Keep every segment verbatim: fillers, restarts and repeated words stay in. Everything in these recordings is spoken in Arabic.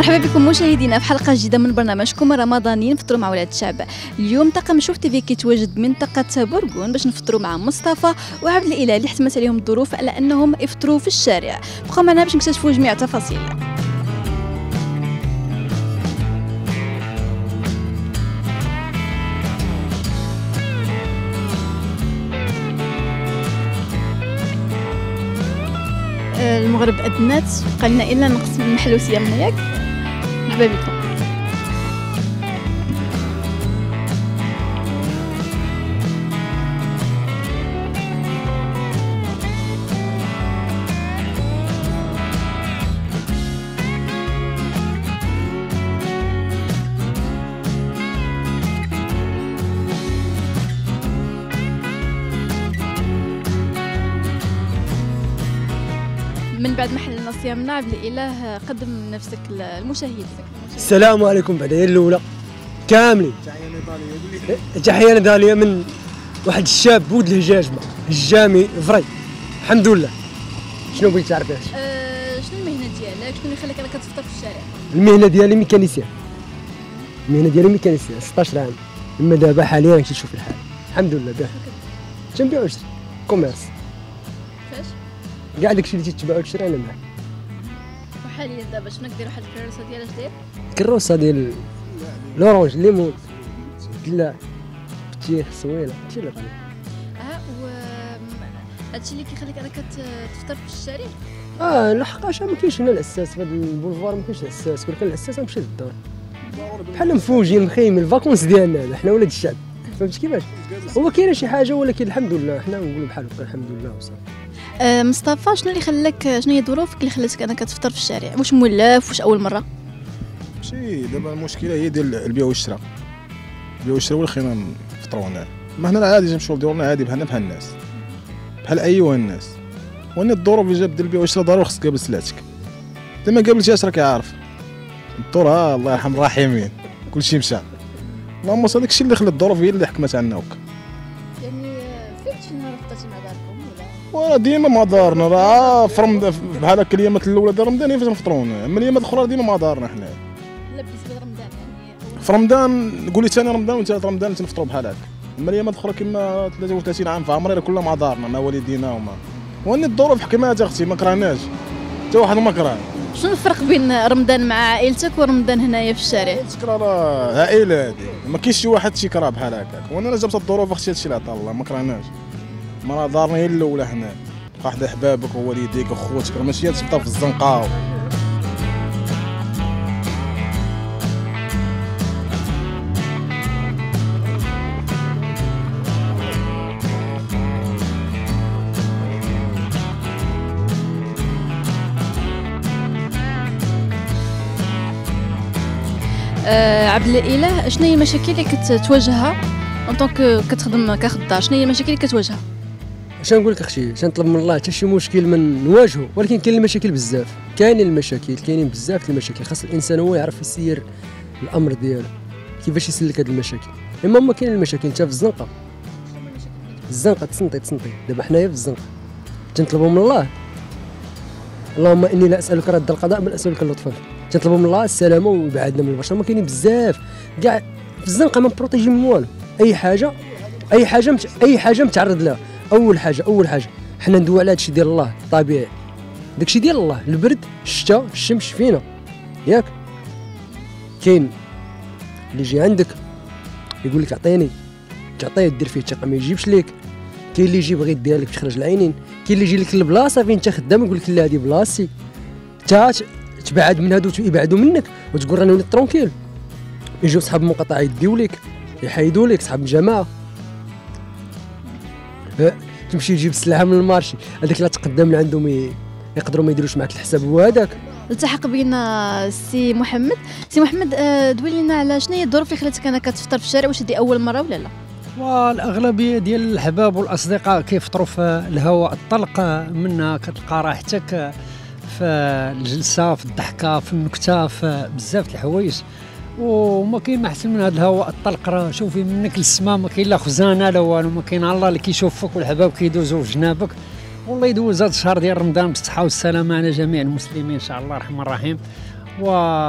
مرحبا بكم مشاهدينا في حلقه جديده من برنامجكم رمضاني نفطروا مع ولاد الشعب. اليوم طاقم شوف تيفي كيتواجد منطقه بورغون باش نفطروا مع مصطفى وعبد الاله اللي احتمت عليهم الظروف على انهم يفطروا في الشارع. بقوا معنا باش نكتشفوا جميع التفاصيل. المغرب أذنات، بقى لنا إلا نقص من نحلو صيامنا ياك. مرحبا بكم. من بعد ما حللنا صيامنا عبد الاله قدم نفسك للمشاهدين. السلام عليكم. بعدين الاولى كاملين تحيه نضاليه من واحد الشاب ولد الهجاجمه الجامي فري. الحمد لله. شنو بغيتي تعرفي؟ أه شنو المهنه ديالك؟ شنو اللي خلاك انك كتفطر في الشارع؟ المهنه ديالي ميكانيسيان. المهنه ديالي ميكانيسيان ستطاش عام. اما دابا حاليا كنت نشوف الحال. الحمد لله باه تنبيع ونشري كوميرس. فاش؟ كاع داكشي اللي تتباع وتشري انا معاه. وحاليا دابا شنو كدير؟ واحد الكروسه ديال اش داير؟ الكروسه ديال لورونج الليمون لا بتيخ سويله هادشي اللي غادي. اه و هادشي اللي كيخليك انك تفطر في الشارع؟ اه لحقاش ما كاينش هنا الاساس في هذا البولفار، ما كاينش الاساس. كون كان الاساس غنمشي للدار بحال مفوجين مخيمين الفاكونس ديالنا حنا ولاد الشعب. فهمتي كيفاش؟ هو كاينه شي حاجه ولكن الحمد لله حنا نقولوا بحال هكا الحمد لله وصافي. أه مصطفى، شنو اللي خلاك، شنو هي ظروفك اللي خلاتك انك تفطر في الشارع؟ واش مولاف واش اول مره؟ ماشي دابا المشكله هي ديال البيع والشراء. البيع والشراء هو اللي خلينا نفطروا هنا. ما هنا عادي نمشيو لدورنا عادي بحالنا بحال الناس بحال ايوا الناس. وانا الظروف اللي جاب ديال البيع والشراء ضروري خصك تقابل سلعتك. انت ما قابلتيهاش راك عارف الدور. ها الله يرحم الراحمين كلشي مشى. اللهم صل. داكشي اللي خلى الظروف هي اللي حكمت عنا هكا. يعني فين شي نهار فطرتي مع داركم ولا؟ وراه ديما مع دارنا راه فرم بحال هكا الايامات الاولى ديال رمضان فاش نفطروا. اما الايامات الاخرى ديما مع دارنا حنا. لا بالنسبه لرمضان يعني في رمضان قولي ثاني رمضان وثالث رمضان تنفطروا بحال هكا. اما الايامات الاخرى كما ثلاثة وثلاثين عام في عمري كلها مع دارنا مع والدينا وما. واني الظروف حكمات اختي ما كرهناش حتى واحد ما كره. شنو الفرق بين رمضان مع عائلتك ورمضان هنايا في الشارع؟ تكره راه عائله هذه ما كاينش شي واحد تيكره بحال هكاك. وانا جابت الظروف اختي هادشي اللي عطا الله ما كرهناش. ما راه دارنا هي الاولى حنا واحد احبابك ووالديك وخوتك راه ماشي تبقى في الزنقه. آه عبد الاله، شنو هي المشاكل اللي كتواجهها ان طونك كتخدم كخدار؟ شنو هي المشاكل اللي كتواجهها؟ اش نقول لك اختي؟ اش نطلب من الله حتى شي مشكل من نواجهه، ولكن كاين المشاكل بزاف. كاينين المشاكل كاينين بزاف المشاكل. خاص الانسان هو يعرف يسير الامر ديالو كيفاش يسلك هاد المشاكل. اما هما كاين المشاكل انت في الزنقه. الزنقه تصنطي تصنطي دابا حنايا في الزنقه تنطلبوا من الله. اللهم اني لا اسالك رد القضاء بل اسالك اللطف. تنطلبوا من الله السلامه ويبعدنا من البشر. ما كاينين بزاف كاع في الزنقه ما بروتيجي من والو. اي حاجه اي حاجه مت... اي حاجه متعرض لها. اول حاجه اول حاجه حنا ندوي على هادشي ديال الله الطبيعي. داكشي ديال الله البرد الشتاء الشمس فينا ياك. كاين اللي يجي عندك يقول لك عطيني تعطيه دير فيه الثقه ما يجيبش ليك. كاين اللي يجي بغي يديها لك تخرج العينين. كاين اللي يجي لك البلاصه فين انت خدام يقول لك لا هذه بلاصتي. تا تبعد من هادو يبعدوا منك وتقول راني وليت ترونكيل. يجيو صحاب المقاطعه يديو لك يحيدوا لك صحاب الجماعه. أه. تمشي تجيب السلعه من المارشي هذاك لا تقدم من عندهم يقدروا ما يديروش معك الحساب هو هذاك. التحق بينا سي محمد. سي محمد، أه دوي لنا على شنو هي الظروف اللي خلاتك انك تفطر في الشارع؟ واش هذه اول مره ولا لا؟ والاغلبيه ديال الاحباب والاصدقاء كيفطروا في الهواء الطلق. منها كتلقى راحتك في الجلسه في الضحكه في النكته في بزاف د الحوايج. وما كاين ما احسن من هذا الهواء الطلق. راه شوفي منك للسما ما كاين لا خزانه لا والو. ما كاين الله اللي كيشوفك والحباب كيدوزوا في جنابك. والله يدوز هذا الشهر ديال رمضان بالصحه والسلامه على جميع المسلمين ان شاء الله الرحمن الرحيم. و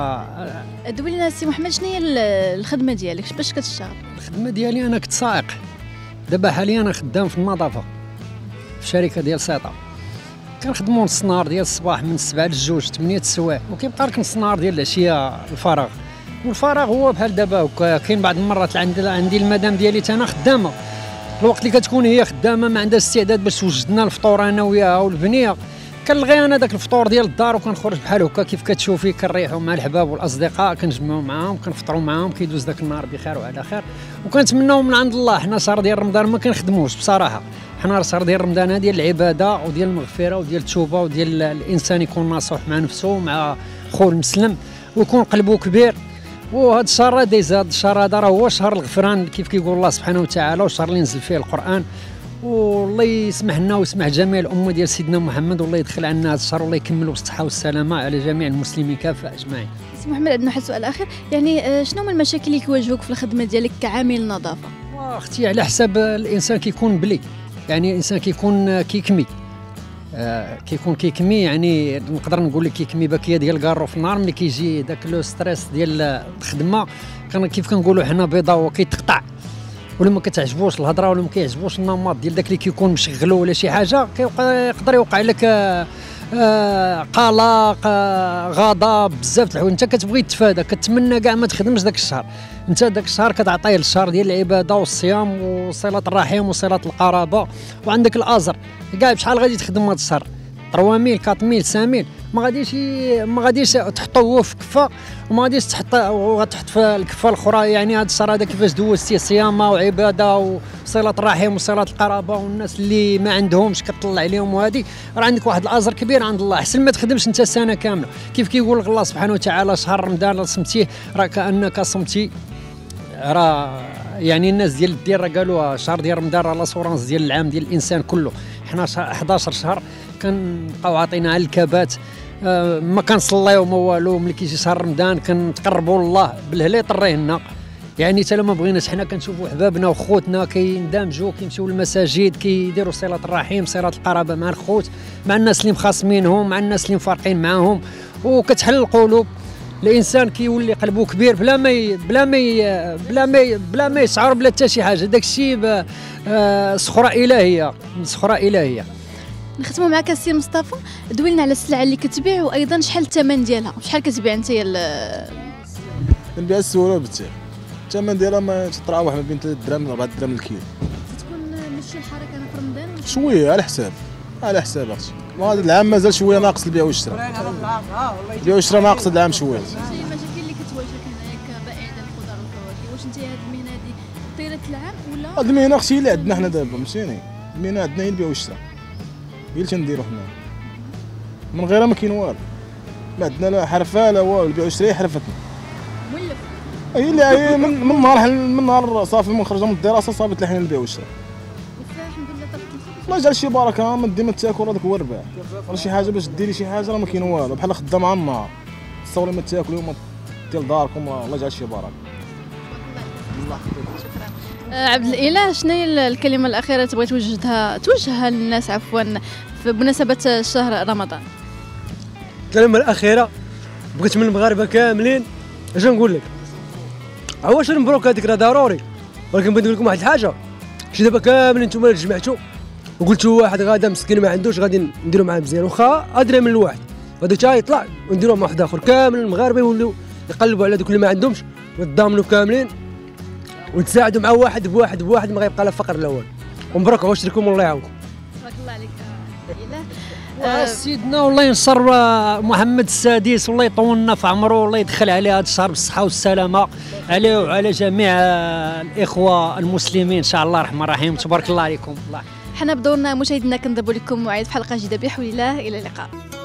دوي لنا سي محمد شنو هي الخدمه ديالك باش كتشتغل؟ الخدمه ديالي انا كنت سائق، دابا حاليا انا خدام في النظافه في شركه ديال سيطا. كنخدموا نص نهار ديال الصباح من سبعة للجوج ثمانية السوايع، وكيبقى لك نص نهار ديال العشيه الفراغ. والفراغ هو بحال دابا هكا، كاين بعض المرات عندي عندي المدام ديالي انا خدامه، الوقت اللي كتكون هي خدامه ما عندها استعداد باش توجد لنا الفطور انا وياها والبنيه، كنلغي انا داك الفطور ديال الدار وكنخرج بحال هكا كيف كتشوفي، كنريحوا مع الحباب والاصدقاء، كنجمعوا معاهم، كنفطروا معاهم، كيدوز داك النهار بخير وعلى خير. وكنتمناو من عند الله، حنا شهر ديال رمضان ما كنخدموش بصراحه، حنا شهر ديال رمضان هذه ديال العباده وديال المغفره وديال التوبه وديال الانسان يكون ناصح مع نفسه مع خوه المسلم ويكون قلبه كبير. وهذا الشهر هذا يزاد، الشهر هذا راه هو شهر الغفران كيف كيقول الله سبحانه وتعالى، والشهر اللي نزل فيه القران. والله يسمح لنا ويسمح جميع الامه ديال سيدنا محمد، والله يدخل عنا هذا الشهر والله يكملوا بالصحه والسلامه على جميع المسلمين كافه اجمعين. سي محمد عندنا واحد السؤال اخر، يعني شنو هما المشاكل اللي كيواجهوك في الخدمه ديالك كعامل نظافه؟ واختي على حساب الانسان كيكون بلي، يعني الانسان كيكون كيكمي آه كيكون كيكمي، يعني نقدر نقول لك كيكمي باكيه ديال الكارو في النهار، ملي كيجي داك لو ستريس ديال الخدمه كان كيف كنقولوا حنا بيضه وكيتقطع، ولا ما كتعجبوش الهضره ولا ما كيعجبوش النمط ديال داك اللي كيكون مشغلو ولا شي حاجه، يقدر يوقع لك آه آه قلق آه غضب بزاف د الحوايج. انت كتبغي تتفادى، كتمنى كاع ما تخدمش داك الشهر، انت داك الشهر كتعطيه للشهر ديال العباده والصيام وصله الرحم وصله القرابه، وعندك الاجر كاع بشحال غادي تخدم هذا الشهر ثلاثة مية أربعة مية خمسة مية، ما غاديش ما غاديش تحطو هو في كفه وما غاديش تحط وغتحط في الكفه الاخرى. يعني هذا الشهر هذا كيفاش دوزتي صيامه وعباده وصله الرحم وصله القرابه، والناس اللي ما عندهمش كتطلع عليهم، وهذه راه عندك واحد الاجر كبير عند الله، احسن ما تخدمش انت سنه كامله. كيف كيقول لك الله سبحانه وتعالى شهر رمضان صمتيه راه كانك صمتي، راه يعني الناس ديال الدين راه قالوها شهر ديال رمضان راه لاسورانس ديال العام ديال الانسان كله. حنا أحد عشر شهر كنبقاو عاطينها الكبات، آه ما كنصليو ما والو، ملي كيجي شهر رمضان كنتقربوا لله بالهلا يطريه لنا. يعني حتى ما بغيناش حنا كنشوفوا حبابنا وخوتنا كيندمجوا كيمشيو للمساجد كيديروا صله الرحم صله القرابه مع الخوت، مع الناس اللي مخاصمينهم، مع الناس اللي مفارقين معاهم، وكتحل القلوب. الانسان كيولي قلبه كبير بلا ما ي... بلا ما ي... بلا ما ي... بلا ما يشعر بلا حتى شي حاجه. داك الشيء آه سخره الهيه، سخره الهيه. نختموا معك السي مصطفى، دوي لنا على السلعه اللي كتبيع وايضا شحال الثمن ديالها، شحال كتبيع انت؟ كنبيع السوره بالتير، الثمن ديالها ما تتراوح ما بين ثلاثة دراهم ل أربعة دراهم الكيلو. تكون ماشي الحركه انا في رمضان شويه على حساب على حساب اختي، وهذا العام مازال شويه ناقص البيع والشراء، البيع والشراء ناقص هذا العام شويه. شنو هي المشاكل اللي كتواجهك هنايا كبائع ديال الخضر والفواكه؟ واش انت هذه المهنه هذه طيله العام ولا؟ هذه المهنه اختي اللي عندنا حنا دابا فهمتيني، المهنه عندنا هي البيع والشراء، هي اللي تنديرو حنا، من غيرها ما كاين والو، ما عندنا لا حرفه لا والو، البيع والشراء هي حرفتنا. مولف هي اللي هي من من نهار من نهار صافي من خرجنا من الدراسه صافي تلاحينا البيع والشراء. الحمد لله طلعت الخبز. الله يجعل شي بركه، ما ديما تاكل هذاك هو الربح، راه شي حاجه باش ديري شي حاجه راه ما كاين والو، بحال خدام على النهار تصوري ما تاكلي وما ديال داركم، الله يجعل شي بركه. آه عبد الاله، شنو هي الكلمه الاخيره تبغي توجهها توجهها للناس عفوا بمناسبه شهر رمضان؟ الكلمه الاخيره بغيت من المغاربه كاملين اش نقول لك، عواش المبروك هذيك راه ضروري، ولكن بغيت نقول لكم واحد الحاجه، شي دابا كاملين نتوما تجمعتوا وقلتوا واحد غادا مسكين ما عندوش غادي نديروا معاه مزيان، واخا ادري من الواحد غادي تا يطلع ونديروا مع واحد اخر، كامل المغاربه يوليو يقلبوا على دوك اللي ما عندهمش ويتضامنوا كاملين ونتساعدوا مع واحد بواحد بواحد، ما غيبقى لا فقر لا والو. ومبروك عواش لكم والله يعاونكم. تبارك الله عليك اله. آه سيدنا والله ينصر محمد السادس، والله يطولنا في عمره، والله يدخل عليه هذا الشهر بالصحه والسلامه عليه وعلى جميع الاخوه المسلمين ان شاء الله الرحمن الرحيم. تبارك الله عليكم. الله حنا بدورنا مشاهدينا كنضربوا لكم موعد في حلقه جديده بحول الله، الى اللقاء.